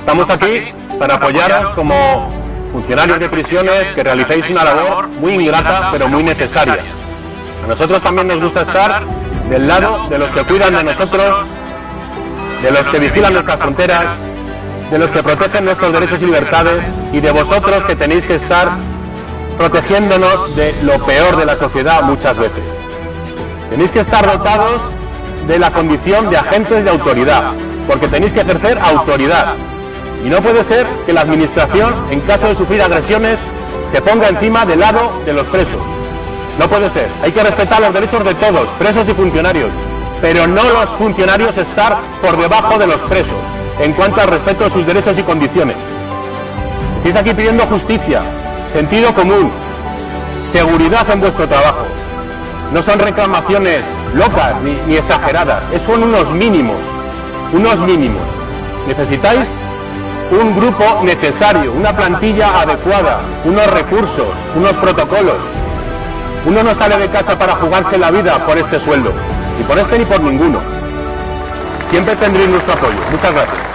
Estamos aquí para apoyaros como funcionarios de prisiones que realicéis una labor muy ingrata pero muy necesaria. A nosotros también nos gusta estar del lado de los que cuidan de nosotros, de los que vigilan nuestras fronteras, de los que protegen nuestros derechos y libertades y de vosotros que tenéis que estar protegiéndonos de lo peor de la sociedad muchas veces. Tenéis que estar dotados de la condición de agentes de autoridad, porque tenéis que ejercer autoridad. Y no puede ser que la Administración, en caso de sufrir agresiones, se ponga encima del lado de los presos. No puede ser. Hay que respetar los derechos de todos, presos y funcionarios, pero no los funcionarios estar por debajo de los presos, en cuanto al respeto de sus derechos y condiciones. Estáis aquí pidiendo justicia, sentido común, seguridad en vuestro trabajo. No son reclamaciones locas ni exageradas, son unos mínimos, Necesitáis un grupo necesario, una plantilla adecuada, unos recursos, unos protocolos. Uno no sale de casa para jugarse la vida por este sueldo, ni por este ni por ninguno. Siempre tendréis nuestro apoyo. Muchas gracias.